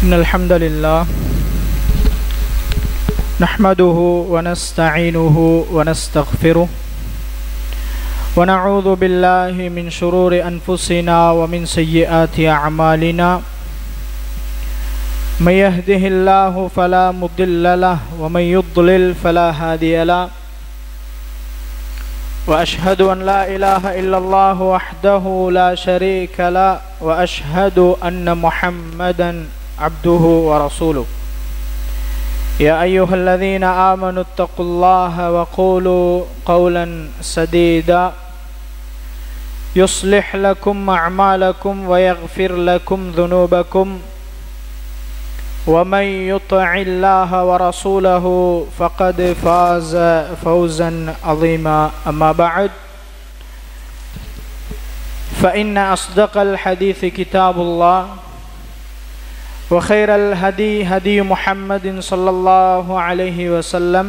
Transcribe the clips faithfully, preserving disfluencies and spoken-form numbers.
إن الحمد لله نحمده ونستعينه ونستغفره ونعوذ بالله من شرور أنفسنا ومن سيئات أعمالنا من يهده الله فلا مضل له ومن يضلل فلا هادي له وأشهد أن لا إله إلا الله وحده لا شريك له وأشهد أن محمدا عبده ورسوله يا أيها الذين آمنوا اتقوا الله وقولوا قولا سديدا يصلح لكم أعمالكم ويغفر لكم ذنوبكم ومن يطع الله ورسوله فقد فاز فوزا عظيما أما بعد فإن أصدق الحديث كتاب الله وخير الهدي هدي محمد صلى الله عليه وسلم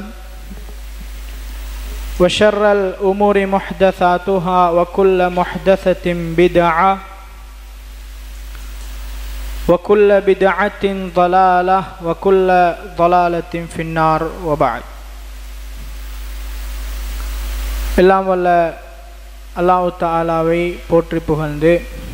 وشر الأمور محدثاتها وكل محدثة بدعة وكل بدعة ضلالة وكل ضلالة في النار وبعد எல்லாம் வல்ல அல்லாஹ் தஆலாவை போற்றி புகழ்ந்து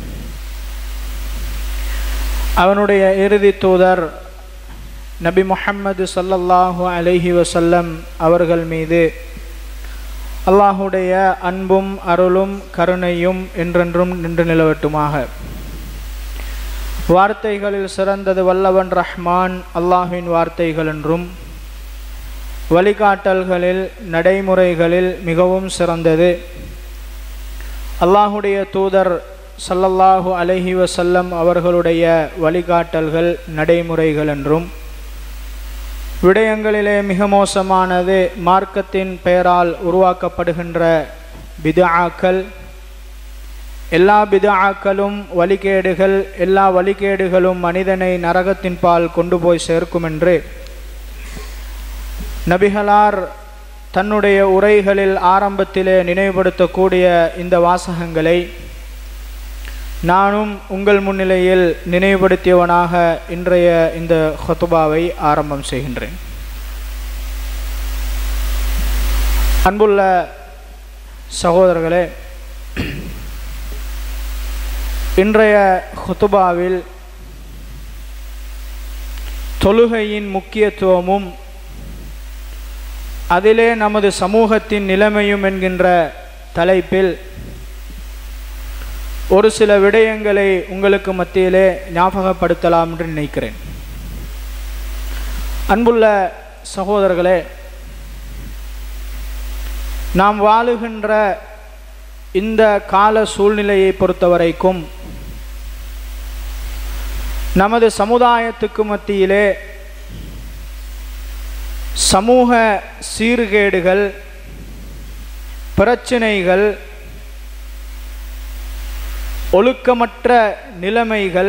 அவனுடைய இறுதி தூதர் நபி முஹம்மது ஸல்லல்லாஹு அலைஹி வஸல்லம் அவர்கள் மீது அல்லாஹுடைய அன்பும் அருளும் கருணையும் என்றென்றும் நின்று நிலவட்டுமாக. வார்த்தைகளில் சிறந்தது வல்லவன் ரஹ்மான் அல்லாஹ்வின் வார்த்தைகள் என்றும், வழிகாட்டல்களில் நடைமுறைகளில் மிகவும் சிறந்தது அல்லாஹுடைய தூதர் ஸல்லல்லாஹு அலைஹி வஸல்லம் அவர்களுடைய வழிகாட்டல்கள் நடைமுறைகள் என்றும், விடயங்களிலே மிக மோசமானது மார்க்கத்தின் பெயரால் உருவாக்கப்படுகின்ற பித்ஆக்கள், எல்லா பித்ஆக்களும் வழிகேடுகள், எல்லா வழிகேடுகளும் மனிதனை நரகத்தின் பால் கொண்டு போய் சேர்க்கும் என்று நபிகளார் தன்னுடைய உரைகளில் ஆரம்பத்திலே நினைவுபடுத்தக்கூடிய இந்த வாசகங்களை நானும் உங்கள் முன்னிலையில் நினைவுபடுத்தியவனாக இன்றைய இந்த ஹுத்பாவை ஆரம்பம் செய்கின்றேன். அன்புள்ள சகோதரர்களே, இன்றைய ஹுத்பாவில் தொழுகையின் முக்கியத்துவமும் அதிலே நமது சமூகத்தின் நிலைமையும் என்கின்ற தலைப்பில் ஒரு சில விடயங்களை உங்களுக்கு மத்தியிலே ஞாபகப்படுத்தலாம் என்று நினைக்கிறேன். அன்புள்ள சகோதரர்களே, நாம் வாழுகின்ற இந்த கால சூழ்நிலையை பொறுத்தவரைக்கும் நமது சமுதாயத்துக்கு மத்தியிலே சமூக சீர்கேடுகள், பிரச்சினைகள், ஒழுக்கமற்ற நிலைமைகள்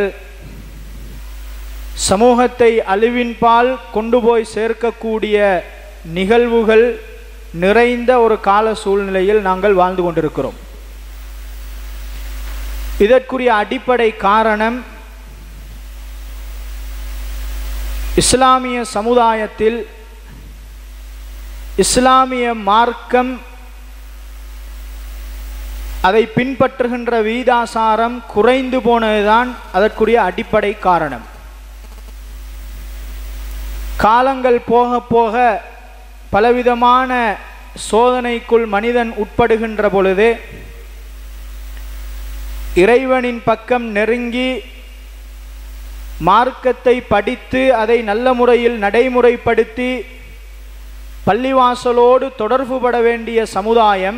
சமூகத்தை அழிவின்பால் கொண்டு போய் சேர்க்கக்கூடிய நிகழ்வுகள் நிறைந்த ஒரு கால சூழ்நிலையில் நாங்கள் வாழ்ந்து கொண்டிருக்கிறோம். இதற்குரிய அடிப்படை காரணம் இஸ்லாமிய சமுதாயத்தில் இஸ்லாமிய மார்க்கம், அதை பின்பற்றுகின்ற வீதாசாரம் குறைந்து போனதுதான் அதற்குரிய அடிப்படை காரணம். காலங்கள் போக போக பலவிதமான சோதனைக்குள் மனிதன் உட்படுகின்ற பொழுது இறைவனின் பக்கம் நெருங்கி மார்க்கத்தை படித்து அதை நல்ல முறையில் நடைமுறைப்படுத்தி பள்ளிவாசலோடு தொடர்பு பட வேண்டிய சமுதாயம்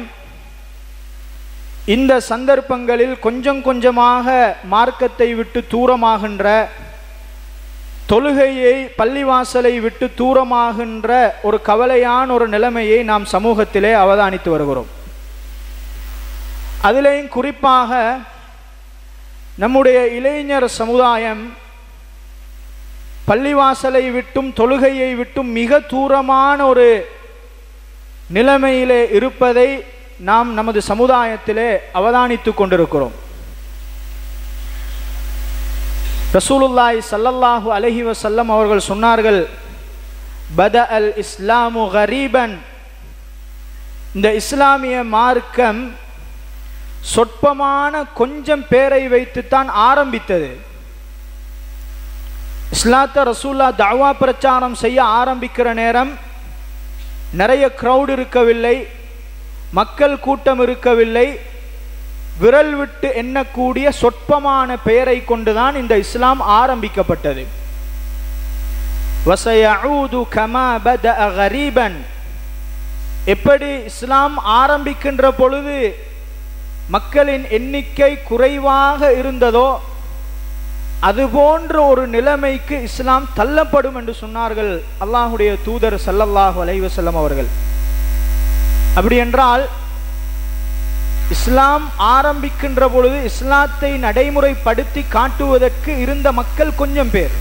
இந்த சந்தர்ப்பங்களில் கொஞ்சம் கொஞ்சமாக மார்க்கத்தை விட்டு தூரமாகின்ற, தொழுகையை பள்ளிவாசலை விட்டு தூரமாகின்ற ஒரு கவலையான ஒரு நிலைமையை நாம் சமூகத்திலே அவதானித்து வருகிறோம். அதிலேயும் குறிப்பாக நம்முடைய இளைஞர் சமுதாயம் பள்ளிவாசலை விட்டும் தொழுகையை விட்டும் மிக தூரமான ஒரு நிலைமையிலே இருப்பதை நாம் நமது சமுதாயத்திலே அவதானித்து கொண்டிருக்கிறோம். ரசூலுல்லாஹி ஸல்லல்லாஹு அலைஹி வஸல்லம் அவர்கள் சொன்னார்கள், பத அல் இஸ்லாமு கரீபன், இந்த இஸ்லாமிய மார்க்கம் சொற்பமான கொஞ்சம் பேரை வைத்துத்தான் ஆரம்பித்தது. இஸ்லாத்தை ரசூல்லா தஅவா பிரச்சாரம் செய்ய ஆரம்பிக்கிற நேரம் நிறைய கிரவுட் இருக்கவில்லை, மக்கள் கூட்டம் இருக்கவில்லை. விரல் விட்டு எண்ணக்கூடிய சொற்பமான பெயரை கொண்டுதான் இந்த இஸ்லாம் ஆரம்பிக்கப்பட்டது. வஸயஊது கமா பதஅ கரீபன், எப்படி இஸ்லாம் ஆரம்பிக்கின்ற பொழுது மக்களின் எண்ணிக்கை குறைவாக இருந்ததோ அதுபோன்ற ஒரு நிலைமைக்கு இஸ்லாம் தள்ளப்படும் என்று சொன்னார்கள் அல்லாஹுடைய தூதர் ஸல்லல்லாஹு அலைஹி வஸல்லம் அவர்கள். அப்படி என்றால் இஸ்லாம் ஆரம்பிக்கின்ற பொழுது இஸ்லாத்தை நடைமுறைப்படுத்தி காட்டுவதற்கு இருந்த மக்கள் கொஞ்சம் பேர்.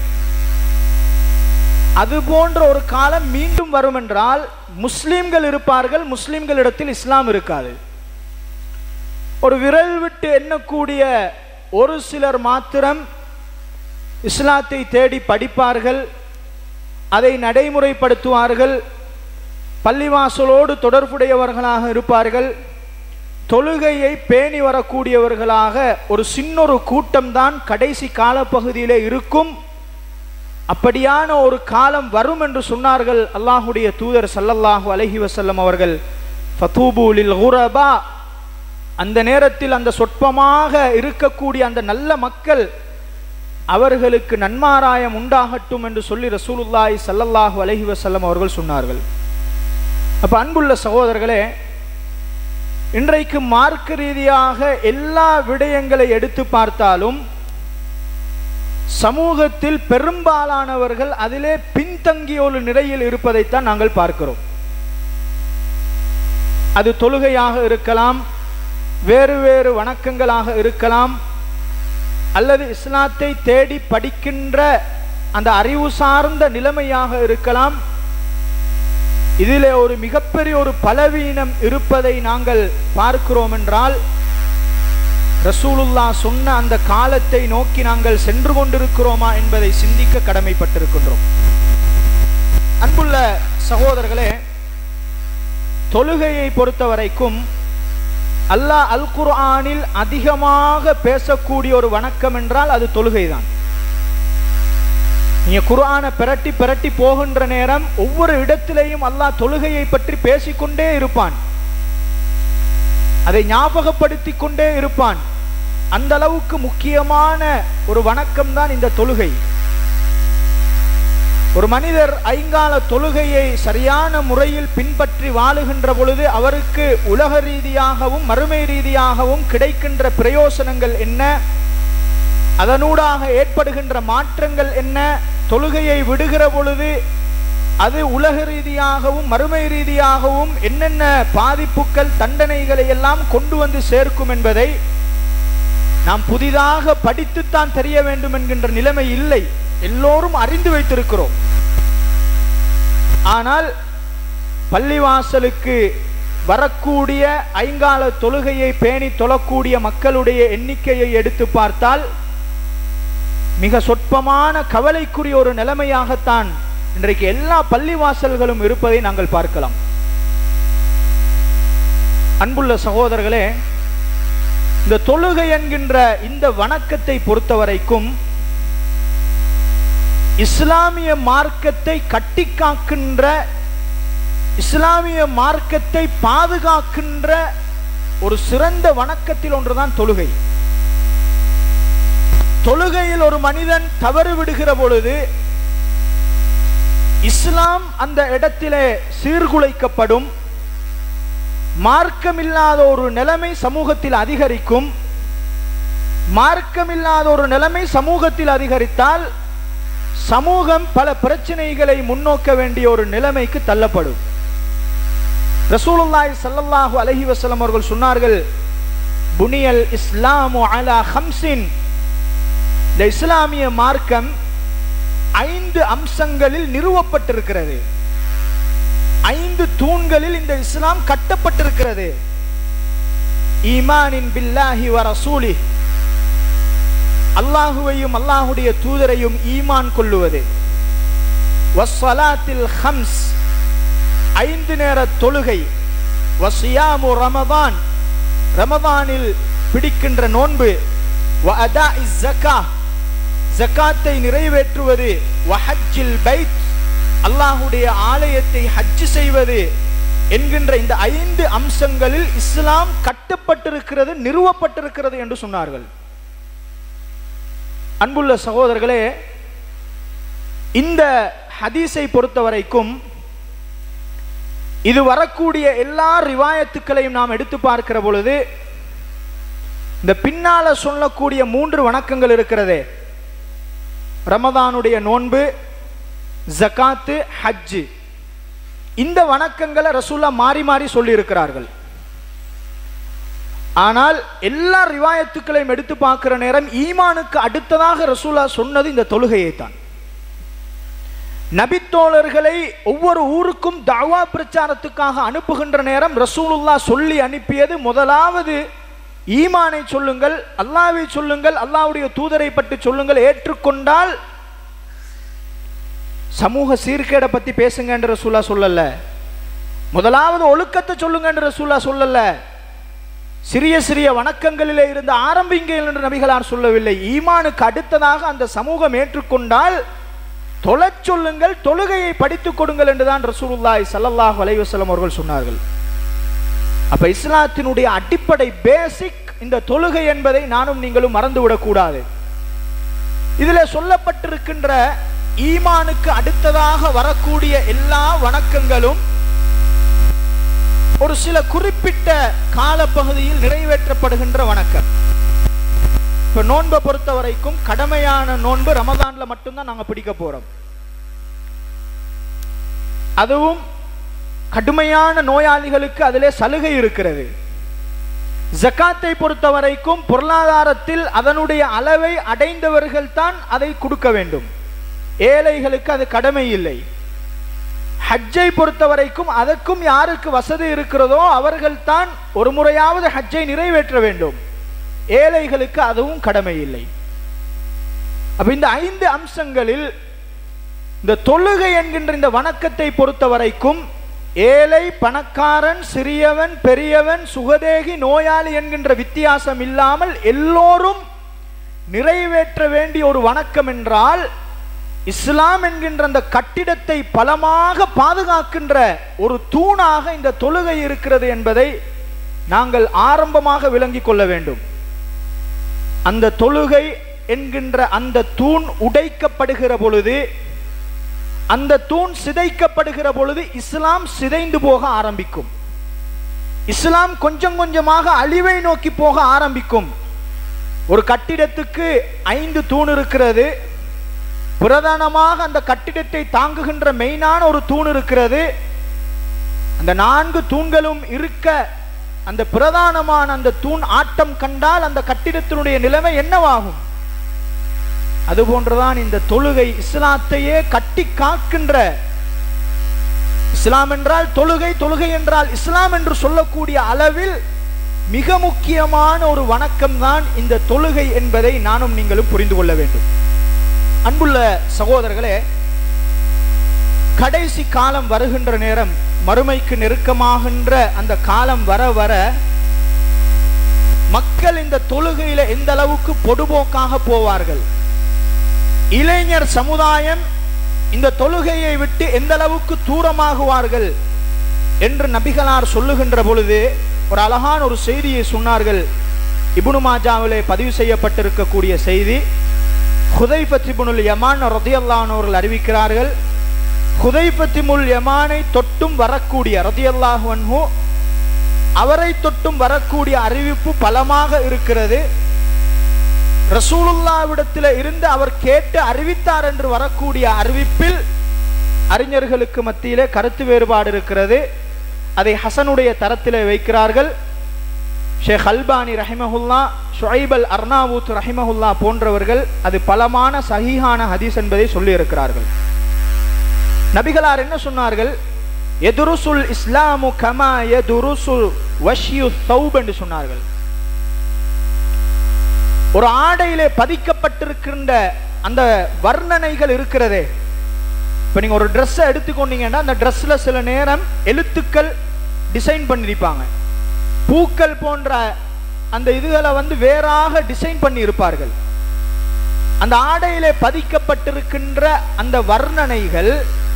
அது போன்ற ஒரு காலம் மீண்டும் வரும் என்றால் முஸ்லிம்கள் இருப்பார்கள், முஸ்லிம்களிடத்தில் இஸ்லாம் இருக்காது. ஒரு விரல் விட்டு எண்ணக்கூடிய ஒரு சிலர் மாத்திரம் இஸ்லாத்தை தேடி படிப்பார்கள், அதை நடைமுறைப்படுத்துவார்கள், பள்ளிவாசலோடு தொடர்புடையவர்களாக இருப்பார்கள், தொழுகையை பேணி வரக்கூடியவர்களாக ஒரு சின்னொரு கூட்டம்தான் கடைசி காலப்பகுதியிலே இருக்கும். அப்படியான ஒரு காலம் வரும் என்று சொன்னார்கள் அல்லாஹுடைய தூதர் ஸல்லல்லாஹு அலைஹி வஸல்லம் அவர்கள். ஃபதூபு லில் குரபா, அந்த நேரத்தில் அந்த சொற்பமாக இருக்கக்கூடிய அந்த நல்ல மக்கள் அவர்களுக்கு நன்மாராயம் உண்டாகட்டும் என்று சொல்லி ரசூலுல்லாஹி ஸல்லல்லாஹு அலைஹி வஸல்லம் அவர்கள் சொன்னார்கள். அப்ப அன்புள்ள சகோதரர்களே, இன்றைக்கு மார்க்க ரீதியாக எல்லா விடயங்களை எடுத்து பார்த்தாலும் சமூகத்தில் பெரும்பாலானவர்கள் அதிலே பின்தங்கிய ஒரு நிலையில் இருப்பதைத்தான் நாங்கள் பார்க்கிறோம். அது தொழுகையாக இருக்கலாம், வேறு வேறு வணக்கங்களாக இருக்கலாம், அல்லது இஸ்லாத்தை தேடி படிக்கின்ற அந்த அறிவு சார்ந்த நிலைமையாக இருக்கலாம். இதிலே ஒரு மிகப்பெரிய ஒரு பலவீனம் இருப்பதை நாங்கள் பார்க்கிறோம் என்றால் ரசூலுல்லாஹ் சொன்ன அந்த காலத்தை நோக்கி நாங்கள் சென்று கொண்டிருக்கிறோமா என்பதை சிந்திக்க கடமைப்பட்டிருக்கின்றோம். அன்புள்ள சகோதரர்களே, தொழுகையை பொறுத்தவரைக்கும் அல்லாஹ் அல் குர்ஆனில் அதிகமாக பேசக்கூடிய ஒரு வணக்கம் என்றால் அது தொழுகைதான். நீங்க குர்ஆனை பிரட்டி பிரட்டி போகின்ற நேரம் ஒவ்வொரு இடத்திலேயும் அல்லாஹ் தொழுகையை பற்றி பேசிக்கொண்டே இருப்பான், அதை ஞாபகப்படுத்தி கொண்டே இருப்பான். அந்த அளவுக்கு முக்கியமான ஒரு வணக்கம் தான் இந்த தொழுகை. ஒரு மனிதர் ஐங்கால தொழுகையை சரியான முறையில் பின்பற்றி வாழுகின்ற பொழுது அவருக்கு உலக ரீதியாகவும் மறுமை ரீதியாகவும் கிடைக்கின்ற பிரயோசனங்கள் என்ன, அதனூடாக ஏற்படுகின்ற மாற்றங்கள் என்ன, தொழுகையை விடுகிற பொழுது அது உலக ரீதியாகவும் மறுமை ரீதியாகவும் என்னென்ன பாதிப்புகள் தண்டனைகளை எல்லாம் கொண்டு வந்து சேர்க்கும் என்பதை நாம் புதிதாக படித்துத்தான் தெரிய வேண்டும் என்கின்ற நிலைமை இல்லை, எல்லோரும் அறிந்து வைத்திருக்கிறோம். ஆனால் பள்ளிவாசலுக்கு வரக்கூடிய ஐங்கால தொழுகையை பேணி தொழக்கூடிய மக்களுடைய எண்ணிக்கையை எடுத்து பார்த்தால் மிக சொற்பமான கவலைக்குரிய ஒரு நிலைமையாகத்தான் இன்றைக்கு எல்லா பள்ளிவாசல்களும் இருப்பதை நாங்கள் பார்க்கலாம். அன்புள்ள சகோதரர்களே, இந்த தொழுகை என்கின்ற இந்த வணக்கத்தை பொறுத்தவரைக்கும் இஸ்லாமிய மார்க்கத்தை கட்டி காக்கின்ற, இஸ்லாமிய மார்க்கத்தை பாதுகாக்கின்ற ஒரு சிறந்த வணக்கத்தில் ஒன்றுதான் தொழுகை. தொழுகையில் ஒரு மனிதன் தவறு விடுகிற பொழுது இஸ்லாம் அந்த இடத்திலே சீர்குலைக்கப்படும், மார்க்கமில்லாத ஒரு நிலைமை சமூகத்தில் அதிகரிக்கும். மார்க்கமில்லாத ஒரு நிலைமை சமூகத்தில் அதிகரித்தால் சமூகம் பல பிரச்சனைகளை முன்னோக்க வேண்டிய ஒரு நிலைமைக்கு தள்ளப்படும். ரசூலுல்லாஹி ஸல்லல்லாஹு அலைஹி வஸல்லம் அவர்கள் சொன்னார்கள், புனியல் இஸ்லாமு அலா ஹம்ஸின், இந்த இஸ்லாமிய மார்க்கம் ஐந்து அம்சங்களில் நிறுவப்பட்டிருக்கிறது, ஐந்து தூண்களில் இந்த இஸ்லாம் கட்டப்பட்டிருக்கிறது. ஈமானின் பில்லாஹி வ ரசூலிஹ், அல்லாஹுவையும் அல்லாஹுடைய தூதரையும் ஈமான் கொள்ளுவது, வஸ்ஸலாத்தில் ஹம்ஸ் ஐந்து நேர தொழுகை, வஸியாமு ரமதான் ரமதானில் பிடிக்கின்ற நோன்பு, வஅதாஇஸ் ஸக்கா ஜகாத்தை நிறைவேற்றுவது, வஹஜ்ஜில் பைத் அல்லாஹுடைய ஆலயத்தை ஹஜ் செய்வது என்கின்ற இந்த ஐந்து அம்சங்களில் இஸ்லாம் கட்டப்பட்டிருக்கிறது, நிறுவப்பட்டிருக்கிறது என்று சொன்னார்கள். அன்புள்ள சகோதரர்களே, இந்த ஹதீஸை பொறுத்தவரைக்கும் இது வரக்கூடிய எல்லா ரிவாயத்துக்களையும் நாம் எடுத்து பார்க்கிற பொழுது இந்த பின்னால சொல்லக்கூடிய மூன்று வணக்கங்கள் இருக்கிறதே, ரமதானுடைய நோன்பு, ஜகாத்து, ஹஜ், இந்த வணக்கங்களை ரசூலா மாறி மாறி சொல்லி இருக்கிறார்கள். ஆனால் எல்லா ரிவாயத்துக்களையும் எடுத்து பார்க்கிற நேரம் ஈமானுக்கு அடுத்ததாக ரசூலா சொன்னது இந்த தொழுகையை தான். நபித்தோழர்களை ஒவ்வொரு ஊருக்கும் தஅவா பிரச்சாரத்துக்காக அனுப்புகின்ற நேரம் ரசூலுல்லாஹ் சொல்லி அனுப்பியது முதலாவது ஈமானை சொல்லுங்கள், அல்லாஹ்வை சொல்லுங்கள், அல்லாஹ்வுடைய தூதரை பற்றி சொல்லுங்கள், ஏற்றுக்கொண்டால் சமூக சீர்கேடை பத்தி பேசுங்க என்று ரசூலா சொல்லல. முதலாவது ஒழுக்கத்தை சொல்லுங்க என்று ரசூலா சொல்லல. சிறிய சிறிய வணக்கங்களிலே இருந்து ஆரம்பிங்க என்று நபிகளார் சொல்லவில்லை. ஈமானுக்கு அடுத்ததாக அந்த சமூகம் ஏற்றுக்கொண்டால் தொழச் சொல்லுங்கள், தொழுகையை படித்துக் கொடுங்கள் என்றுதான் ரசூலுல்லாஹி ஸல்லல்லாஹு அலைஹி வஸல்லம் அவர்கள் சொன்னார்கள். அப்ப இஸ்லாத்தினுடைய அடிப்படை பேசிக் இந்த தொழுகை என்பதை நானும் நீங்களும் மறந்துவிடக் கூடாது. இதில் சொல்லப்பட்டிருக்கின்ற ஈமானுக்கு அடுத்ததாக வரக்கூடிய எல்லா வணக்கங்களும் ஒரு சில குறிப்பிட்ட காலப்பகுதியில் நிறைவேற்றப்படுகின்ற வணக்கம். இப்ப நோன்பை பொறுத்த வரைக்கும் கடமையான நோன்பு ரமதான்ல மட்டும்தான் நாங்க பிடிக்க போறோம். அதுவும் கடுமையான நோயாளிகளுக்கு அதிலே சலுகை இருக்கிறது. ஜகாத்தை பொறுத்த வரைக்கும் பொருளாதாரத்தில் அதனுடைய அளவை அடைந்தவர்கள் தான் அதை கொடுக்க வேண்டும், ஏழைகளுக்கு அது கடமை இல்லை. ஹஜ்ஜை பொறுத்த வரைக்கும் அதற்கும் யாருக்கு வசதி இருக்கிறதோ அவர்கள் தான் ஒரு முறையாவது ஹஜ்ஜை நிறைவேற்ற வேண்டும், ஏழைகளுக்கு அதுவும் கடமை இல்லை. அப்ப இந்த ஐந்து அம்சங்களில் இந்த தொழுகை என்கின்ற இந்த வணக்கத்தை பொறுத்த வரைக்கும் ஏழை, பணக்காரன், சிறியவன், பெரியவன், சுகதேகி, நோயாளி என்கின்ற வித்தியாசம் இல்லாமல் எல்லோரும் நிறைவேற்ற வேண்டிய ஒரு வணக்கம் என்றால் இஸ்லாம் என்கின்ற அந்த கட்டிடத்தை பலமாக பாதுகாக்கின்ற ஒரு தூணாக இந்த தொழுகை இருக்கிறது என்பதை நாங்கள் ஆரம்பமாக விளங்கிக் கொள்ள வேண்டும். அந்த தொழுகை என்கின்ற அந்த தூண் உடைக்கப்படுகிற பொழுது, அந்த தூண் சிதைக்கப்படுகிற பொழுது இஸ்லாம் சிதைந்து போக ஆரம்பிக்கும். இஸ்லாம் கொஞ்சம் கொஞ்சமாக அழிவை நோக்கி போக ஆரம்பிக்கும். ஒரு கட்டிடத்துக்கு ஐந்து தூண் இருக்கிறது, பிரதானமாக அந்த கட்டிடத்தை தாங்குகின்ற மெயினான ஒரு தூண் இருக்கிறது. அந்த நான்கு தூண்களும் இருக்க அந்த பிரதானமான அந்த தூண் ஆட்டம் கண்டால் அந்த கட்டிடத்தினுடைய நிலைமை என்னவாகும்? அதுபோன்றுதான் இந்த தொழுகை இஸ்லாத்தையே கட்டி காக்கின்ற, இஸ்லாம் என்றால் தொழுகை, தொழுகை என்றால் இஸ்லாம் என்று சொல்லக்கூடிய அளவில் மிக முக்கியமான ஒரு வணக்கம் தான் இந்த தொழுகை என்பதை நானும் நீங்களும் புரிந்து கொள்ள வேண்டும். அன்புள்ள சகோதரர்களே, கடைசி காலம் வருகின்ற நேரம், மறுமைக்கு நெருக்கமாகின்ற அந்த காலம் வர வர மக்கள் இந்த தொழுகையில எந்த அளவுக்கு பொடுபோக்காக போவார்கள், இளைஞர் சமுதாயம் இந்த தொழுகையை விட்டு எந்த அளவுக்கு தூரமாகுவார்கள் என்று நபிகளார் சொல்லுகின்ற பொழுது ஒரு அழகான ஒரு செய்தியை சொன்னார்கள். இப்னு மாஜாவிலே பதிவு செய்யப்பட்டிருக்கக்கூடிய செய்தி. ஹுதைஃபத் இப்னுல் யமான் ரலியல்லாஹு அன்ஹு அவர்கள் அறிவிக்கிறார்கள். ஹுதைஃபத் இப்னுல் யமானை தொட்டும் வரக்கூடிய ரலியல்லாஹு அன்ஹு அவரை தொட்டும் வரக்கூடிய அறிவிப்பு பலமாக இருக்கிறது. ரசூலுல்லாஹ்விடத்தில் இருந்து அவர் கேட்டு அறிவித்தார் என்று வரக்கூடிய அறிவிப்பில் அறிஞர்களுக்கு மத்தியிலே கருத்து வேறுபாடு இருக்கிறது. அதை ஹசனுடைய தரத்திலே வைக்கிறார்கள். ஷேக் அல்பானி ரஹிமஹுல்லா, ஷுஐப் அல் அர்னாவூத் ரஹிமஹுல்லா போன்றவர்கள் அது பலமான சஹீஹான ஹதீஸ் என்பதை சொல்லி இருக்கிறார்கள். நபிகளார் என்ன சொன்னார்கள்? எதுருசுல் இஸ்லாமு கமா எதுருசுல் வஷ்யு தௌப் என்று சொன்னார்கள். ஒரு ஆடையிலே பதிக்கப்பட்டிருக்கின்ற அந்த வர்ணனைகள் இருக்கிறதே. இப்போ நீங்கள் ஒரு ட்ரெஸ்ஸை எடுத்துக்கொண்டீங்கன்னா அந்த ட்ரெஸ்ஸில் சில நேரம் எழுத்துக்கள் டிசைன் பண்ணியிருப்பாங்க, பூக்கள் போன்ற அந்த இதுகளை வந்து வேறாக டிசைன் பண்ணி இருப்பார்கள். அந்த ஆடையிலே பதிக்கப்பட்டிருக்கின்ற அந்த வர்ணனைகள்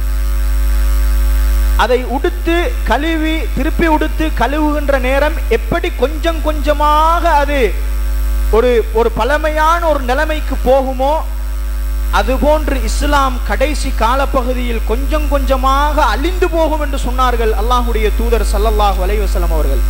அதை உடுத்து கழுவி திருப்பி உடுத்து கழுவுகின்ற நேரம் எப்படி கொஞ்சம் கொஞ்சமாக அது ஒரு ஒரு பழமையான ஒரு நிலைமைக்கு போகுமோ அதுபோன்று இஸ்லாம் கடைசி காலப்பகுதியில் கொஞ்சம் கொஞ்சமாக அழிந்து போகும் என்று சொன்னார்கள் அல்லாஹ்வுடைய தூதர் ஸல்லல்லாஹு அலைஹி வஸல்லம் அவர்கள்.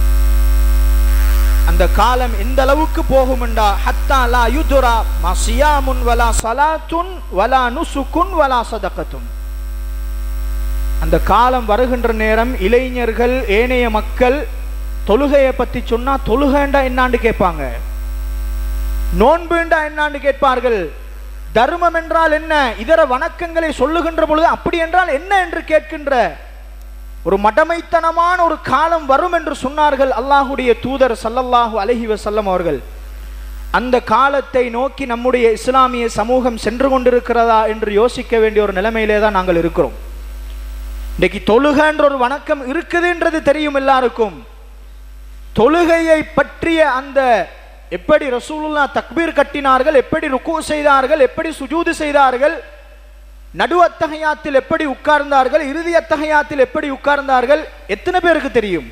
அந்த காலம் எந்த அளவுக்கு போகும் என்றா ஹத்தா லா யுத்ரா மஸியாமுன் வலா ஸலாத்துன் வலா நுசுகுன் வலா ஸதகத்துன். அந்த காலம் வருகின்ற நேரம் இளைஞர்கள் ஏனைய மக்கள் தொழுகையை பற்றி சொன்னா தொழுகைண்டா என்னான்னு கேட்பாங்க, நோன்புண்டா என்னான்னு கேட்பார்கள், தர்மம் என்றால் என்ன, இதர வணக்கங்களை சொல்லுகின்ற பொழுது அப்படி என்றால் என்ன என்று கேட்கின்ற ஒரு மடமைத்தனமான ஒரு காலம் வரும் என்று சொன்னார்கள் அல்லாஹ்வுடைய தூதர் ஸல்லல்லாஹு அலைஹி வஸல்லம் அவர்கள். அந்த காலத்தை நோக்கி நம்முடைய இஸ்லாமிய சமூகம் சென்று கொண்டிருக்கிறதா என்று யோசிக்க வேண்டிய ஒரு நிலைமையிலே தான் நாங்கள் இருக்கிறோம். இன்றைக்கு தொழுகைன்ற ஒரு வணக்கம் இருக்குதுன்றது தெரியும் எல்லாருக்கும். தொழுகையை பற்றிய அந்த எப்படி ரசூலுல்லாஹ் தக்பீர் கட்டினார்கள், எப்படி ருக்கு செய்தார்கள், எப்படி சுஜூது செய்தார்கள், நடு அத்தஹியாத்தில் எப்படி உட்கார்ந்தார்கள், இறுதி அத்தஹியாத்தில் எப்படி உட்கார்ந்தார்கள், எத்தனை பேருக்கு தெரியும்?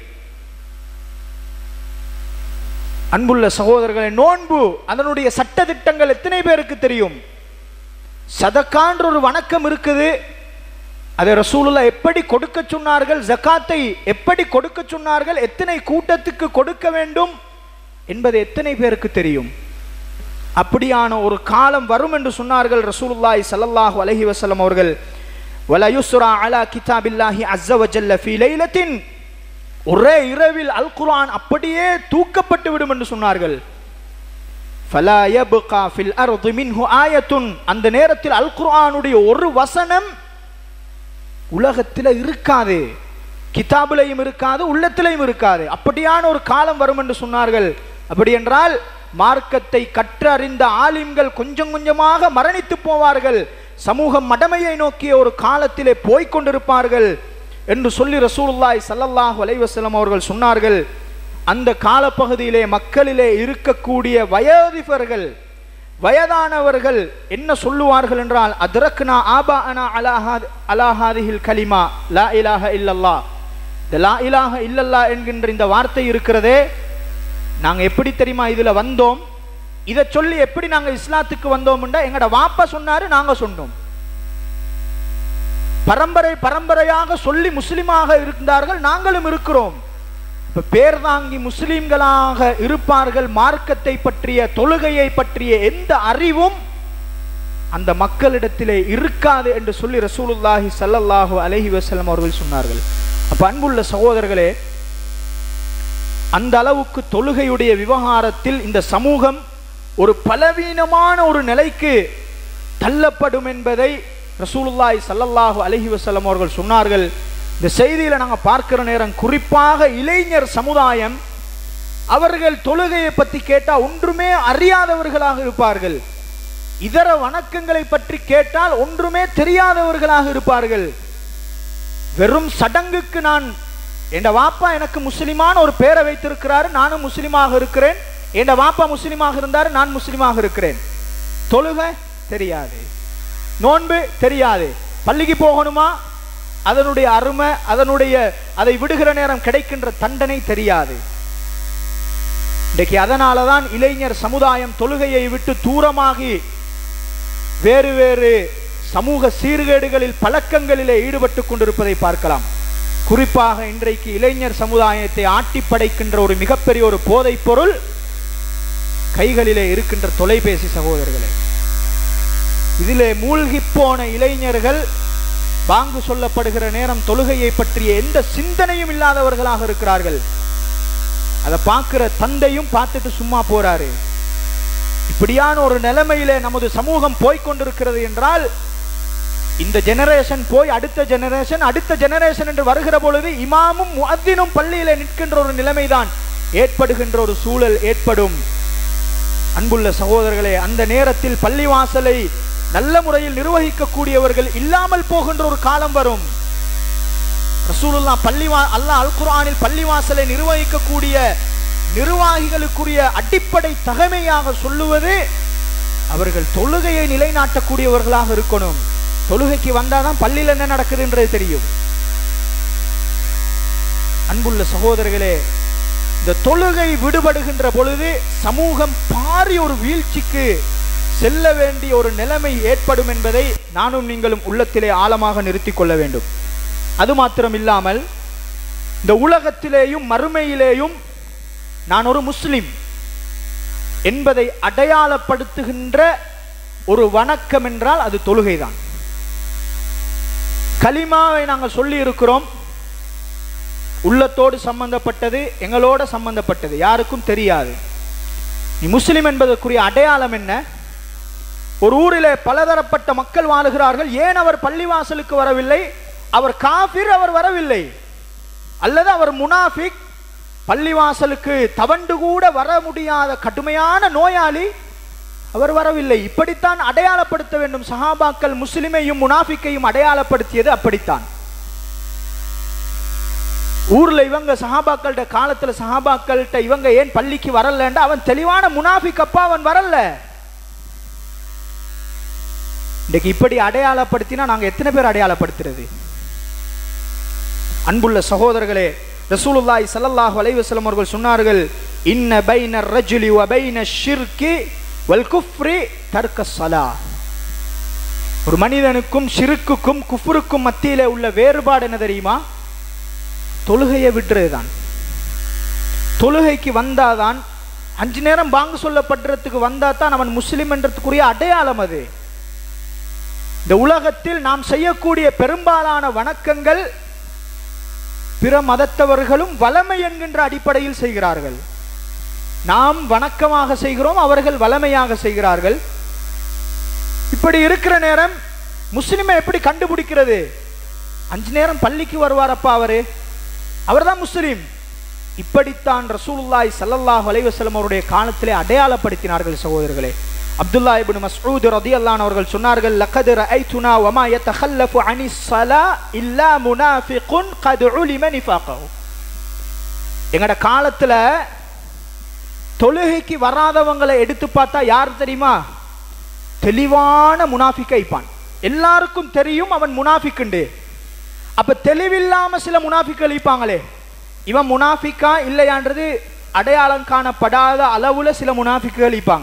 அன்புள்ள சகோதரர்களே, நோன்பு அதனுடைய சட்ட திட்டங்கள் எத்தனை பேருக்கு தெரியும்? சதகான்ற ஒரு வணக்கம் இருக்குது, அதை ரசூலுல்லாஹ் எப்படி கொடுக்க சொன்னார்கள், ஜகாத்தை எப்படி கொடுக்க சொன்னார்கள், எத்தனை கூட்டத்துக்கு கொடுக்க வேண்டும் என்பது எத்தனை பேருக்கு தெரியும்? அப்படியான ஒரு காலம் வரும் என்று சொன்னார்கள் ரசூலுல்லாஹி ஸல்லல்லாஹு அலைஹி வஸல்லம் அவர்கள். வலா யுஸ்ரா அலா கிதாபில்லாஹி அஸ்ஸ வஜல்ல ஃபீ லைலத்தின், ஒரே இரவில் அல் குர்ஆன் அப்படியே தூக்கப்பட்டு விடும் என்று சொன்னார்கள். ஃபலா யப்கா ஃபில் அர்தி மின்ஹு ஆயத்துன், அந்த நேரத்தில் அல் குர்ஆனுடைய ஒரு வசனம் உலகத்தில் இருக்காது, கிதாபுலையும் இருக்காது, உள்ளத்திலையும் இருக்காது. அப்படியான ஒரு காலம் வரும் என்று சொன்னார்கள். அப்படி என்றால் மார்க்கத்தை கற்றறிந்த ஆலிம்கள் கொஞ்சம் கொஞ்சமாக மரணித்து போவார்கள், சமூகம் மடமையை நோக்கிய ஒரு காலத்திலே போய்கொண்டிருப்பார்கள் என்று சொல்லி ரசூலுல்லாஹி ஸல்லல்லாஹு அலைஹி வஸல்லம் அவர்கள் சொன்னார்கள். அந்த காலப்பகுதியிலே மக்களிலே இருக்கக்கூடிய வயோதிபர்கள் வயதானவர்கள் என்ன சொல்லுவார்கள் என்றால், அத்ரக்னா ஆபாஅனா அலா அலா ஹாதிஹில் கலிமா லா இலாஹ இல்லல்லாஹ். இந்த லா இலாஹ இல்லல்லாஹ் என்கின்ற இந்த வார்த்தை இருக்கிறதே, நாங்கள் எப்படி தெரியுமா இதில் வந்தோம், இதை சொல்லி எப்படி நாங்கள் இஸ்லாத்துக்கு வந்தோம்னா எங்கட வாப்பா சொன்னாரு, நாங்கள் சொன்னோம். பரம்பரை பரம்பரையாக சொல்லி முஸ்லிமாக இருந்தார்கள், நாங்களும் இருக்கிறோம். இப்போ பேர் தாங்கி முஸ்லிம்களாக இருப்பார்கள். மார்க்கத்தை பற்றிய தொழுகையை பற்றிய எந்த அறிவும் அந்த மக்களிடத்திலே இருக்காது என்று சொல்லி ரசூலுல்லாஹி ஸல்லல்லாஹு அலைஹி வஸல்லம் அவர்கள் சொன்னார்கள். அப்போ அன்புள்ள சகோதரர்களே, அந்த அளவுக்கு தொழுகையுடைய விவகாரத்தில் இந்த சமூகம் ஒரு பலவீனமான ஒரு நிலைக்கு தள்ளப்படும் என்பதை ரசூலுல்லாஹி ஸல்லல்லாஹு அலைஹி வஸல்லம் அவர்கள் சொன்னார்கள். இந்த செய்தியில் நாங்கள் பார்க்கிற நேரம் குறிப்பாக இளைஞர் சமுதாயம், அவர்கள் தொழுகையை பற்றி கேட்டால் ஒன்றுமே அறியாதவர்களாக இருப்பார்கள், இதர வணக்கங்களை பற்றி கேட்டால் ஒன்றுமே தெரியாதவர்களாக இருப்பார்கள். வெறும் சடங்குக்கு நான் என் வாப்பா எனக்கு முஸ்லிமான ஒரு பேரை வைத்திருக்கிறாரு, நானும் முஸ்லிமாக இருக்கிறேன், என் வாப்பா முஸ்லிமாக இருந்தார், நான் முஸ்லிமாக இருக்கிறேன். தொழுகை தெரியாது, நோன்பு தெரியாது, பள்ளிக்கு போகணுமா அதனுடைய அருமை, அதனுடைய அதை விடுகிற நேரம் கிடைக்கின்ற தண்டனை தெரியாது. இன்றைக்கு அதனால தான் இளைஞர் சமுதாயம் தொழுகையை விட்டு தூரமாகி வேறு வேறு சமூக சீர்கேடுகளில் பழக்கங்களிலே ஈடுபட்டு கொண்டிருப்பதை பார்க்கலாம். குறிப்பாக இன்றைக்கு இளைஞர் சமுதாயத்தை ஆட்டி படைக்கின்ற ஒரு மிகப்பெரிய ஒரு போதைப் பொருள் கைகளிலே இருக்கின்ற தொலைபேசி. சகோதரர்களே, இதிலே மூழ்கி போன இளைஞர்கள் பாங்கு சொல்லப்படுகிற நேரம் தொழுகையை பற்றிய எந்த சிந்தனையும் இல்லாதவர்களாக இருக்கிறார்கள். அதை பார்க்கிற தந்தையும் பார்த்துட்டு சும்மா போறாரு. இப்படியான ஒரு நிலைமையிலே நமது சமூகம் போய்கொண்டிருக்கிறது என்றால், இந்த ஜெனரேஷன் போய் அடுத்த ஜெனரேஷன் அடுத்த ஜெனரேஷன் என்று வருகிற பொழுது இமாமும் முஅத்தினும் பள்ளியிலே நிற்கின்ற ஒரு நிலைமைதான் ஏற்படுகின்ற ஒரு சூழல் ஏற்படும். அன்புள்ள சகோதரர்களே, அந்த நேரத்தில் பள்ளிவாசலை நல்ல முறையில் நிர்வகிக்கக்கூடியவர்கள் இல்லாமல் போகின்ற ஒரு காலம் வரும். ரசூலுல்லாஹ் பள்ளிவா அல்லாஹ் அல் குர்ஆனில் பள்ளிவாசலை நிர்வகிக்கக்கூடிய நிர்வாகிகளுக்குரிய அடிப்படை தகமையாக சொல்லுவது அவர்கள் தொழுகையை நிலைநாட்டக்கூடியவர்களாக இருக்கணும். தொழுகைக்கு வந்தாதான் பள்ளியில் என்ன நடக்குதுன்றது தெரியும். அன்புள்ள சகோதரர்களே, இந்த தொழுகை விடுபடுகின்ற பொழுது சமூகம் பாரி ஒரு வீழ்ச்சிக்கு செல்ல வேண்டிய ஒரு நிலைமை ஏற்படும் என்பதை நானும் நீங்களும் உள்ளத்திலே ஆழமாக நிறுத்திக் கொள்ள வேண்டும். அது மாத்திரம் இல்லாமல் இந்த உலகத்திலேயும் மறுமையிலேயும் நான் ஒரு முஸ்லிம் என்பதை அடையாளப்படுத்துகின்ற ஒரு வணக்கம் என்றால் அது தொழுகைதான். கலிமாவை நாங்கள் சொல்லி இருக்கிறோம், உள்ளத்தோடு சம்பந்தப்பட்டது, எங்களோட சம்பந்தப்பட்டது, யாருக்கும் தெரியாது. நீ முஸ்லிம் என்பதற்குரிய அடையாளம் என்ன? ஒரு ஊரிலே பலதரப்பட்ட மக்கள் வாழுகிறார்கள். ஏன் அவர் பள்ளிவாசலுக்கு வரவில்லை? அவர் காஃபிர், அவர் வரவில்லை. அல்லது அவர் முனாஃபிக், பள்ளிவாசலுக்கு தவண்டு கூட வர முடியாத கடுமையான நோயாளி, அவர் வரவில்லை. இப்படித்தான் அடையாளப்படுத்த வேண்டும். சஹாபாக்கள் முஸ்லிமையும் முனாஃபிக்கையும் அடையாளப்படுத்தியது அப்படித்தான். ஊர்ல இவங்க சஹாபாக்கள்ட காலத்துல சஹாபாக்கள்கிட்ட இவங்க ஏன் பள்ளிக்கு வரலன்னா அவன் தெளிவான முனாஃபிக் அப்பா, அவன் வரல. இன்னைக்கு இப்படி அடையாளப்படுத்தினா நாங்க எத்தனை பேர் அடையாளப்படுத்துறது? அன்புள்ள சகோதரர்களே, ரசூலுல்லாஹி ஸல்லல்லாஹு அலைஹி வஸல்லம் அவர்கள் சொன்னார்கள், இன்ன பைன ரஜுலி வ பைன ஷிர்கி வல் குஃப்ரி தர்க ஸலாஹ். ஒரு மனிதனுக்கும் ஷிர்க்குக்கும் குஃப்ருக்கும் மத்தியிலே உள்ள வேறுபாடு என்ன தெரியுமா? தொழுகையை விட்டுறதுதான். தொழுகைக்கு வந்தாதான், அஞ்சு நேரம் பாங்கு சொல்லப்படுறதுக்கு வந்தா தான் அவன் முஸ்லிம் என்றதுக்குரிய அடையாளம் அது. இந்த உலகத்தில் நாம் செய்யக்கூடிய பெரும்பாலான வணக்கங்கள் பிற மதத்தவர்களும் வளமை என்கின்ற அடிப்படையில் செய்கிறார்கள். நாம் வணக்கமாக செய்கிறோம், அவர்கள் வளமையாக செய்கிறார்கள். இப்படி இருக்கிற நேரம் முஸ்லிமை எப்படி கண்டுபிடிக்கிறது? அஞ்சு நேரம் பள்ளிக்கு வருவாரப்பா அவரு, அவர்தான் முஸ்லிம். இப்படித்தான் ரசூலுல்லாஹி ஸல்லல்லாஹு அலைஹி வஸல்லம் அவருடைய காலத்திலே அடையாளப்படுத்தினார்கள். சகோதரர்களே, அப்துல்லா இப்னு மஸ்ஊத் ரலியல்லாஹு அன்ஹு அவர்கள் சொன்னார்கள், லகத் ரஅய்துனா வமா யதகல்லஃபு அனிஸ் ஸலா இல்லா முனாஃபிகுன் கத் உலிம நிஃபாகஹு. எங்கட காலத்துல தொழுகைக்கு வராதவங்களை எடுத்து பார்த்தா யார் தெரியுமா? தெளிவான முனாஃபிக் ஐப்பான். எல்லாருக்கும் தெரியும் அவன் முனாஃபிக்குண்டு. அப்ப தெளிவில்லாம சில முனாஃபிக்கள் இருப்பாங்களே, இவன் முனாஃபிக்கா இல்லையான்றது அடையாளம் காணப்படாத அளவுல சில முனாஃபிக்குகள் இருப்பாங்க.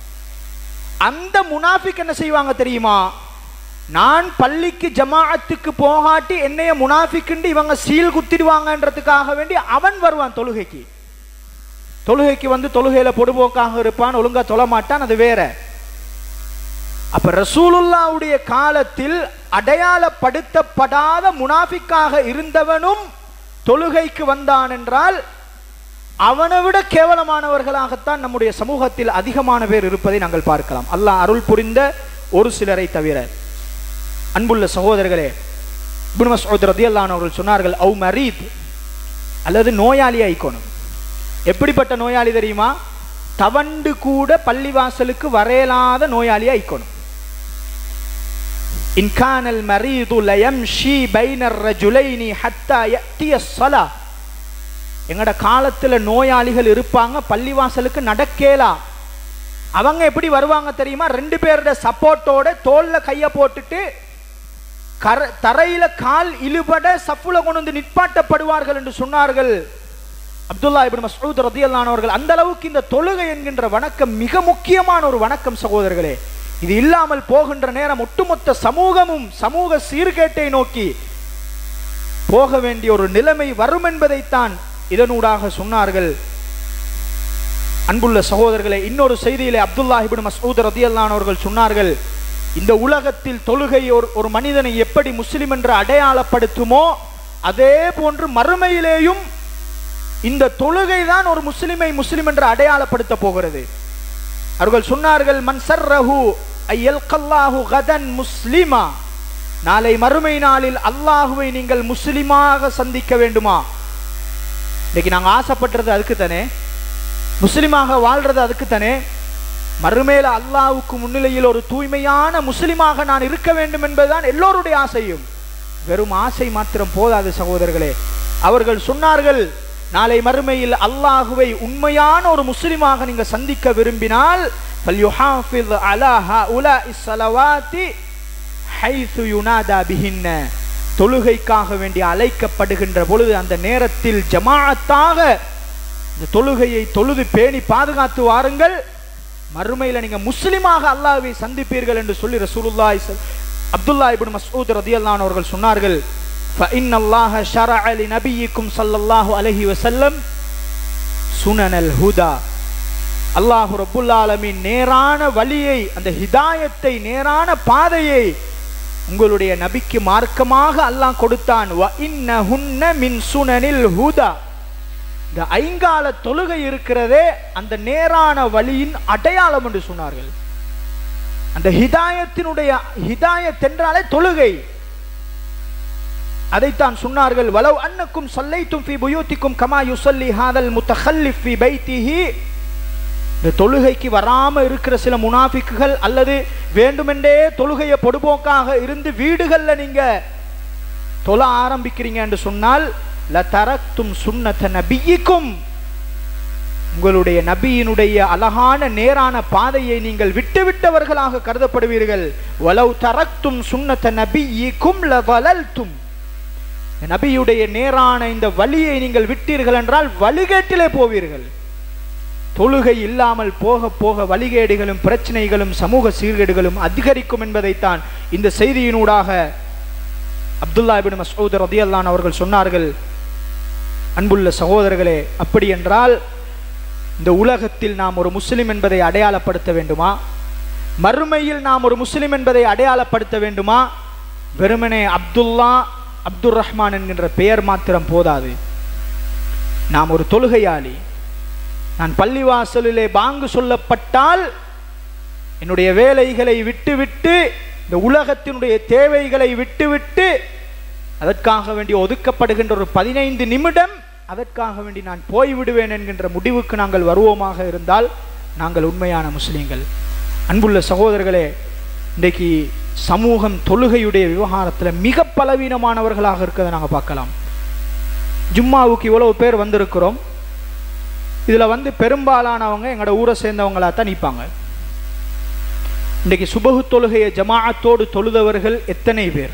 அந்த முனாஃபிக் என்ன செய்வாங்க தெரியுமா? நான் பள்ளிக்கு ஜமாஅத்துக்கு போகாட்டி என்னைய முனாஃபிக்குண்டு இவங்க சீல் குத்திடுவாங்கன்றதுக்காக வேண்டி அவன் வருவான் தொழுகைக்கு. தொழுகைக்கு வந்து தொழுகையில பொடுபோக்காக இருப்பான், ஒழுங்கா தொழ மாட்டான், அது வேற. அப்ப ரசூலுல்லாஹ்வுடைய காலத்தில் அடையாளப்படுத்தப்படாத முனாஃபிக்காக இருந்தவனும் தொழுகைக்கு வந்தான் என்றால் அவனை விட கேவலமானவர்களாகத்தான் நம்முடைய சமூகத்தில் அதிகமான பேர் இருப்பதை நாங்கள் பார்க்கலாம். அல்லாஹ் அருள் புரிந்த ஒரு சிலரை தவிர. அன்புள்ள சகோதரர்களே, இப்னு மஸ்ஊத் ரலியல்லாஹு அன்ஹு அவர்கள் சொன்னார்கள், அவு மரீத், அல்லது நோயாளி ஐக்கோணும். எப்படிப்பட்ட நோயாளி தெரியுமா? தவண்டு கூட பள்ளிவாசலுக்கு வரையலாத நோயாளி ஐக்கோணும். இன் கானல் மரீது லயம்ஷி பைனர் ரஜுலைனி ஹத்தா யஅதிய ஸலாஹ். எங்கட காலத்துல நோயாளிகள் இருப்பாங்க, பள்ளிவாசலுக்கு நடக்கேலா. அவங்க எப்படி வருவாங்க தெரியுமா? ரெண்டு பேரோட சப்போர்ட்டோட தோல்ல கைய போட்டுட்டு தரையில கால் இழுபட சஃப்புல கொண்டு வந்து நிற்பாட்டப்படுவார்கள் என்று சொன்னார்கள் அப்துல்லா இப்னு மஸ்ஊத் ரலியல்லாஹு அன்ஹு அவர்கள். அந்த அளவுக்கு இந்த தொழுகை என்கின்ற வணக்கம் மிக முக்கியமான ஒரு வணக்கம் சகோதரர்களே. இது இல்லாமல் போகின்ற நேரம் ஒட்டுமொத்த சமூகமும் சமூக சீர்கேட்டை நோக்கி போக வேண்டிய ஒரு நிலைமை வரும் என்பதைத்தான் இதனூடாக சொன்னார்கள். அன்புள்ள சகோதரர்களே, இன்னொரு செய்தியிலே அப்துல்லா இப்னு மஸ்ஊத் ரலியல்லாஹு அன்ஹு அவர்கள் சொன்னார்கள், இந்த உலகத்தில் தொழுகை ஒரு ஒரு மனிதனை எப்படி முஸ்லிம் என்று அடையாளப்படுத்துமோ அதே போன்று மறுமையிலேயும் இந்த தொழுகை தான் ஒரு முஸ்லிமை முஸ்லிம் என்று அடையாளப்படுத்த போகிறது. அவர்கள் சொன்னார்கள், மன் சர்ரஹு அய்யல்கல்லாஹு கதன் முஸ்லிமா, நாளை மறுமை நாளில் அல்லாஹுவை நீங்கள் முஸ்லிமாக சந்திக்க வேண்டுமா? இன்னைக்கு நாங்கள் ஆசைப்படுறது அதுக்கு தானே, முஸ்லிமாக வாழ்றது அதுக்கு தானே. மறுமையில அல்லாஹ்வுக்கு முன்னிலையில் ஒரு தூய்மையான முஸ்லிமாக நான் இருக்க வேண்டும் என்பதுதான் எல்லோருடைய ஆசையும். வெறும் ஆசை மாத்திரம் போதாது சகோதரர்களே. அவர்கள் சொன்னார்கள், நாளை மறுமையில் அல்லாஹுவை உண்மையான ஒரு முஸ்லிமாக நீங்க சந்திக்க விரும்பினால் ஃபல்யுஹாஃபிஸ் அலா ஹஉலாஇ ஸலவாத்தி ஹைஸு யுனாதா பிஹின்ன, தொழுகைக்காக வேண்டி அழைக்கப்படுகின்ற பொழுது அந்த நேரத்தில் ஜமாஅத்தாக இந்த தொழுகையை தொழுது பேணி பாதுகாத்து வாருங்கள். மறுமையில நீங்க முஸ்லிமாக அல்லாஹ்வை சந்திப்பீர்கள் என்று சொல்லி ரசூலுல்லாஹி அப்துல்லாஹ் இப்னு மஸ்ஊத் ரலியல்லாஹு அன்ஹு அவர்கள் சொன்னார்கள், فإن الله شرع لنبيكم صلى الله عليه وسلم سنن الهدى. அல்லாஹ் ரப்புல் ஆலமீன் நேரான வழியை, அந்த ஹிதாயத்தை, நேரான பாதையை உங்களுடைய நபிக்கு மார்க்கமாக அல்லாஹ் கொடுத்தான். வ இன்னஹுன்ன மின் சுனனில் ஹுதா. இந்த ஐங்கால தொழுகை இருக்கிறதே அந்த நேரான வழியின் அடையாளம் என்று சொன்னார்கள். அந்த ஹிதாயத்தினுடைய ஹிதாயத் என்றாலே தொழுகை. அதைத்தான் சொன்னார்கள், வலவ் அன்னக்கும் ஸல்லைத்தும் ஃபீ புயூத்திக்கும் கமா யுஸல்லி ஹாதல் முத்தகல்லிஃப் ஃபீ பைத்திஹி. இந்த தொழுகைக்கு வராம இருக்கிற சில முனாஃபிக்குகள் அல்லது வேண்டுமென்றே தொழுகையை பொடுபோக்காக இருந்து வீடுகள்ல நீங்க தொழ ஆரம்பிக்கிறீங்க என்று சொன்னால் லதரக்தும் சுன்னத நபியிக்கும், உங்களுடைய நபியினுடைய அழகான நேரான பாதையை நீங்கள் விட்டுவிட்டவர்களாக கருதப்படுவீர்கள். வலவ் தரக்தும் சுன்னத நபியிக்கும் லவலல்தும், நபியுடைய நேரான இந்த வழியை நீங்கள் விட்டீர்கள் என்றால் வழிகேட்டிலே போவீர்கள். தொழுகை இல்லாமல் போக போக வழிகேடுகளும் பிரச்சனைகளும் சமூக சீர்கேடுகளும் அதிகரிக்கும் என்பதைத்தான் இந்த செய்தியினூடாக அப்துல்லாஹ் இப்னு மஸ்ஊத் ரலியல்லாஹு அன்ஹு அவர்கள் சொன்னார்கள். அன்புள்ள சகோதரர்களே, அப்படி என்றால் இந்த உலகத்தில் நாம் ஒரு முஸ்லிம் என்பதை அடையாளப்படுத்த வேண்டுமா? மறுமையில் நாம் ஒரு முஸ்லிம் என்பதை அடையாளப்படுத்த வேண்டுமா? வெறுமனே அப்துல்லா அப்துர் ரஹ்மான் என்கின்ற பெயர் மாத்திரம் போதாது. நாம் ஒரு தொழுகையாளி. நான் பள்ளிவாசலிலே பாங்கு சொல்லப்பட்டால் என்னுடைய வேலைகளை விட்டுவிட்டு, இந்த உலகத்தினுடைய தேவைகளை விட்டுவிட்டு, அதற்காக வேண்டி ஒதுக்கப்படுகின்ற ஒரு பதினைந்து நிமிடம் அதற்காக வேண்டி நான் போய்விடுவேன் என்கின்ற முடிவுக்கு நாங்கள் வருவோமாக இருந்தால் நாங்கள் உண்மையான முஸ்லீம்கள். அன்புள்ள சகோதரர்களே, இன்றைக்கு சமூகம் தொழுகையுடைய விவகாரத்தில் மிக பலவீனமானவர்களாக இருக்கிறத நாங்கள் பார்க்கலாம். ஜும்மாவுக்கு இவ்வளவு பேர் வந்திருக்கிறோம். இதில் வந்து பெரும்பாலானவங்க எங்களோட ஊரை சேர்ந்தவங்களாக தான் நிற்பாங்க. இன்றைக்கு சுபஹு தொழுகையை ஜமாஅத்தோடு தொழுதவர்கள் எத்தனை பேர்?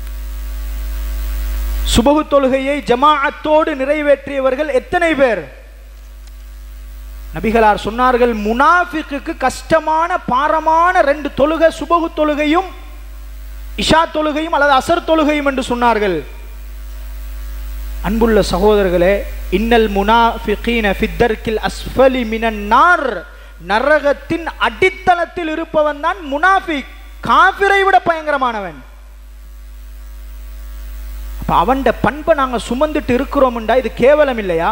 சுபஹு தொழுகையை ஜமாஅத்தோடு நிறைவேற்றியவர்கள் எத்தனை பேர்? நபிகளார் சொன்னார்கள், முனாஃபிக்குக்கு கஷ்டமான பாரமான ரெண்டு தொழுகை சுபஹு தொழுகையும் இஷா தொழுகையும் அல்லது அசர் தொழுகையும் என்று சொன்னார்கள். அன்புள்ள சகோதரர்களே, இன்னல் முனாஃபிகீன ஃபித்தர்கில் அஸ்ஃபலி மினன் நார், நரகத்தின் அடித்தளத்தில் இருப்பவன் தான் முனாஃபிக், காஃபிரை விட பயங்கரமானவன். அப்ப அவன் பண்பை நாங்க சுமந்துட்டு இருக்கிறோம்டா இது கேவலம் இல்லையா?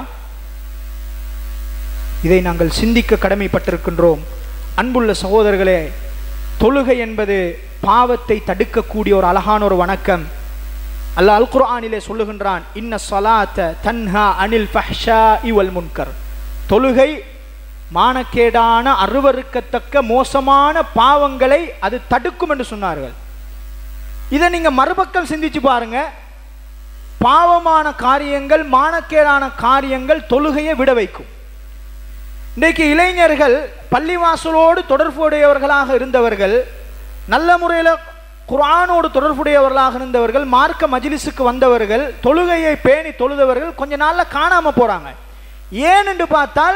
இதை நாங்கள் சிந்திக்க கடமைப்பட்டிருக்கின்றோம். அன்புள்ள சகோதரர்களே, தொழுகை என்பது பாவத்தை தடுக்கக்கூடிய ஒரு அழகான ஒரு வணக்கம். அல்லாஹ் அல் குர்ஆனிலே சொல்லுகின்றான், இன்ன ஸலாத்த தன்ஹா அனில் ஃபஹ்ஷாஇ வல் முன்கர். தொழுகை மானக்கேடான அருவருக்கத்தக்க மோசமான பாவங்களை அது தடுக்கும் என்று சொன்னார்கள். இதை நீங்க மறுபக்கம் சிந்திச்சு பாருங்க. பாவமான காரியங்கள், மானக்கேடான காரியங்கள் தொழுகையை விட வைக்கும். இன்றைக்கு இளைஞர்கள் பள்ளிவாசலோடு தொடர்புடையவர்களாக இருந்தவர்கள், நல்ல முறையில் குர்ஆனோடு தொடர்புடையவர்களாக இருந்தவர்கள், மார்க்க மஜ்லிஸுக்கு வந்தவர்கள், தொழுகையை பேணி தொழுதவர்கள் கொஞ்ச நாள்ல காணாம போறாங்க. ஏன் என்று பார்த்தால்,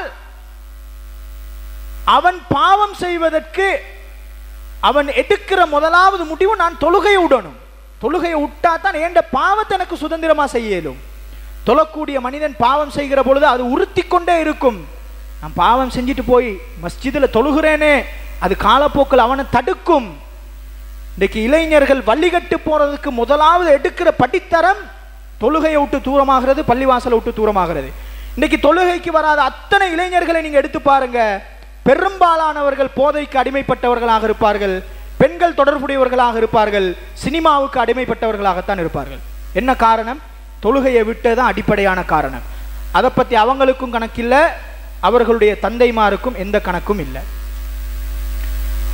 அவன் பாவம் செய்வதற்கு அவன் எடுக்கிற முதலாவது முடிவு, நான் தொழுகையை விடணும். தொழுகையை விட்டா தான் ஏண்ட பாவத்தை எனக்கு சுதந்திரமா செய்யலும். தொழக்கூடிய மனிதன் பாவம் செய்கிற பொழுது அது உறுத்தி கொண்டே இருக்கும். நான் பாவம் செஞ்சுட்டு போய் மஸ்ஜிதில் தொழுகிறேனே, அது காலப்போக்கில் அவனை தடுக்கும். இன்றைக்கு இளைஞர்கள் வள்ளிகட்டு போறதுக்கு முதலாவது எடுக்கிற படித்தரம் தொழுகையை விட்டு தூரமாகிறது, பள்ளிவாசலை விட்டு தூரமாகிறது. இன்னைக்கு தொழுகைக்கு வராத அத்தனை இளைஞர்களை நீங்க எடுத்து பாருங்க, பெரும்பாலானவர்கள் போதைக்கு அடிமைப்பட்டவர்களாக இருப்பார்கள், பெண்கள் தொடர்புடையவர்களாக இருப்பார்கள், சினிமாவுக்கு அடிமைப்பட்டவர்களாகத்தான் இருப்பார்கள். என்ன காரணம்? தொழுகையை விட்டதான் அடிப்படையான காரணம். அதை பற்றி அவங்களுக்கும் கணக்கில்லை, அவர்களுடைய தந்தைமாருக்கும் எந்த கணக்கும் இல்லை.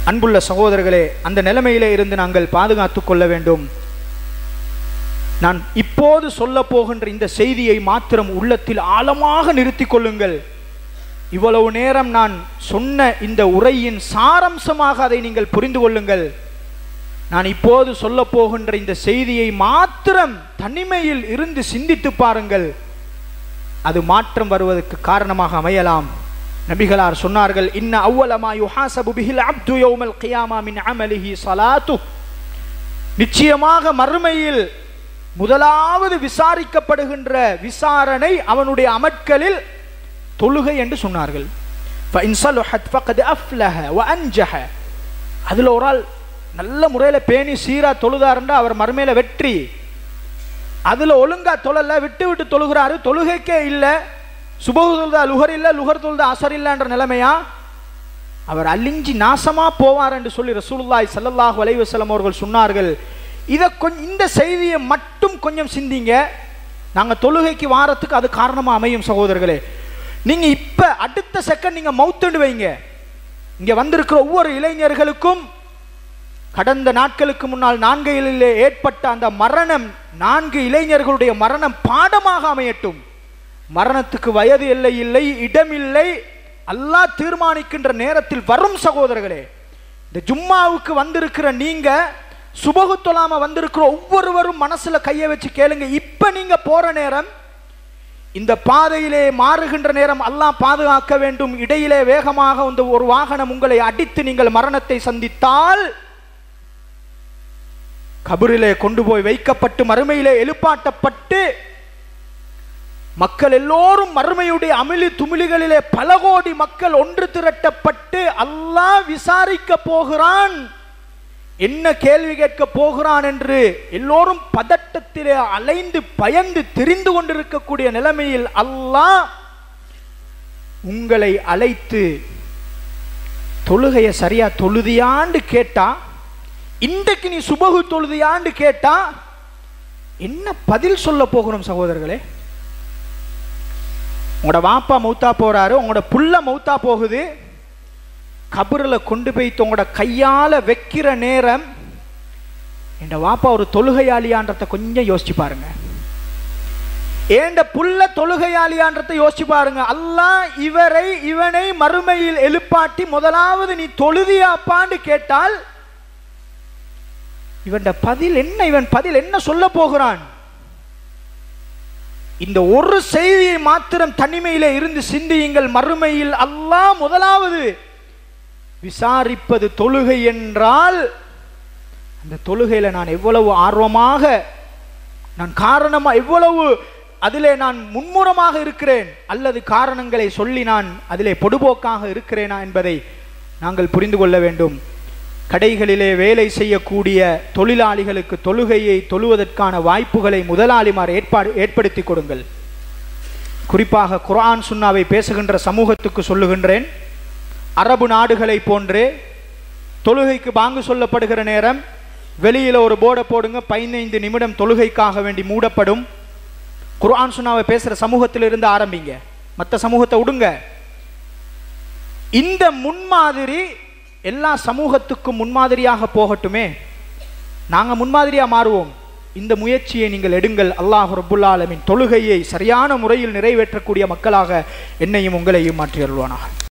அன்புள்ள சகோதரர்களே, அந்த நிலைமையிலே இருந்து நாங்கள் பாதுகாத்து கொள்ள வேண்டும். நான் இப்போது சொல்ல போகின்ற இந்த செய்தியை மாத்திரம் உள்ளத்தில் ஆழமாக நிறுத்தி கொள்ளுங்கள். இவ்வளவு நேரம் நான் சொன்ன இந்த உரையின் சாரம்சமாக அதை நீங்கள் புரிந்து கொள்ளுங்கள். நான் இப்போது சொல்ல போகின்ற இந்த செய்தியை மாத்திரம் தனிமையில் இருந்து சிந்தித்து பாருங்கள். அது மாற்றம் வருவதற்கு காரணமாக அமையலாம். நபிகளார் சொன்னார்கள், இன்ன அவ்வலமா யுஹாசபு பிஹில் அப்து யௌமல் கியாமா மின் அமலிஹி ஸலாத்து. நிச்சயமாக மறுமையில் முதலாவது விசாரிக்கப்படுகின்ற விசாரணை அவனுடைய அமட்களில் தொழுகை என்று சொன்னார்கள். அதுல ஒரு ஆள் நல்ல முறையில பேணி சீரா தொழுதாருண்டா அவர் மறுமையில வெற்றி. அதுல ஒழுங்கா தொழல, விட்டு விட்டு தொழுகிறாரு, தொழுகைக்கே இல்லை, சுபஹ் தொழுதா லுஹர் இல்லை, லுஹர் தொழுதா அஸர் இல்லைன்ற நிலைமையா, அவர் அழிஞ்சி நாசமா போவார் என்று சொல்லி ரசூலுல்லாஹி ஸல்லல்லாஹு அலைஹி வஸல்லம் அவர்கள் சொன்னார்கள். இதை கொஞ்சம் இந்த செய்தியை மட்டும் கொஞ்சம் சிந்திங்க. நாங்க தொழுகைக்கு வாரத்துக்கு அது காரணமா அமையும் சகோதரர்களே. நீங்க இப்ப அடுத்த செகண்ட் நீங்க மவுத்துண்டு வைங்க. இங்க வந்திருக்கிற ஒவ்வொரு இளைஞர்களுக்கும் கடந்த நாட்களுக்கு முன்னால் நான்கையிலே ஏற்பட்ட அந்த மரணம், நான்கு இளைஞர்களுடைய மரணம் பாடமாக அமையட்டும். மரணத்துக்கு வயது எல்லை இல்லை, இடம் இல்லை, அல்லாஹ் தீர்மானிக்கின்ற நேரத்தில் வரும் சகோதரர்களே. இந்த ஜும்மாவுக்கு வந்திருக்கிற நீங்க, சுபஹு தொழாம வந்திருக்கிற ஒவ்வொருவரும் மனசுல கையை வச்சு கேளுங்க. இப்ப நீங்க போற நேரம், இந்த பாதையிலே மாறுகின்ற நேரம் அல்லாஹ் பாதுகாக்க வேண்டும். இடையிலே வேகமாக வந்து ஒரு வாகனம் உங்களை அடித்து நீங்கள் மரணத்தை சந்தித்தால், கபரிலே கொண்டு போய் வைக்கப்பட்டு மறுமையிலே எழுப்பாட்டப்பட்டு மக்கள் எல்லோரும் மறுமையுடைய அமிலி துமிலிகளிலே பல கோடி மக்கள் ஒன்று திரட்டப்பட்டு அல்லாஹ் விசாரிக்க போகிறான், என்ன கேள்வி கேட்க போகிறான் என்று எல்லோரும் பதட்டத்திலே அலைந்து பயந்து தெரிந்து கொண்டிருக்கக்கூடிய நிலைமையில் அல்லாஹ் உங்களை அழைத்து தொழுகையை சரியா தொழுதியாண்டு கேட்டா, இன்றைக்கு நீ சுபஹு தொழுதியாண்டு கேட்டா என்ன பதில் சொல்ல போகிறோம் சகோதரர்களே? உங்களோட வாப்பா மௌத்தா போறாரு, உங்களோட புள்ள மௌத்தா போகுது, கபரில் கொண்டு போய் உங்களோட கையால வைக்கிற நேரம், என் வாப்பா ஒரு தொழுகையாளியான்றத கொஞ்சம் யோசிச்சு பாருங்க. ஏண்ட புள்ள தொழுகையாளியான்றதை யோசிச்சு பாருங்க. அல்லாஹ் இவரை இவனை மறுமையில் எழுப்பாட்டி முதலாவது நீ தொழுதியாப்பான்னு கேட்டால் இவன் பதில் என்ன? இவன் பதில் என்ன சொல்ல போகிறான்? இந்த ஒரு செய்தியை மாத்திரம் தனிமையிலே இருந்து சிந்தியுங்கள். மறுமையில் அல்லாஹ் முதலாவது விசாரிப்பது தொழுகை என்றால், அந்த தொழுகையில நான் எவ்வளவு ஆர்வமாக, நான் காரணமா எவ்வளவு அதிலே நான் மும்முரமாக இருக்கிறேன், அல்லது காரணங்களை சொல்லி நான் அதிலே பொடுபோக்காக இருக்கிறேனா என்பதை நாங்கள் புரிந்து கொள்ள வேண்டும். கடைகளிலே வேலை செய்யக்கூடிய தொழிலாளிகளுக்கு தொழுகையை தொழுவதற்கான வாய்ப்புகளை முதலாளிமார் ஏற்பாடு ஏற்படுத்தி கொடுங்கள். குறிப்பாக குர்ஆன் சுன்னாவை பேசுகின்ற சமூகத்துக்கு சொல்லுகின்றேன், அரபு நாடுகளை போன்றே தொழுகைக்கு பாங்கு சொல்லப்படுகிற நேரம் வெளியில ஒரு போர்டை போடுங்க, பதினைந்து நிமிடம் தொழுகைக்காக வேண்டி மூடப்படும். குர்ஆன் சுன்னாவை பேசுற சமூகத்திலிருந்து ஆரம்பிங்க, மற்ற சமூகத்தை விடுங்க. இந்த முன்மாதிரி எல்லா சமூகத்துக்கும் முன்மாதிரியாக போகட்டுமே, நாங்கள் முன்மாதிரியா மாறுவோம். இந்த முயற்சியை நீங்கள் எடுங்கள். அல்லாஹ் ரப்புல் ஆலமீன் தொழுகையை சரியான முறையில் நிறைவேற்றக்கூடிய மக்களாக என்னையும் உங்களையும் மாற்றி அருள்வானாக.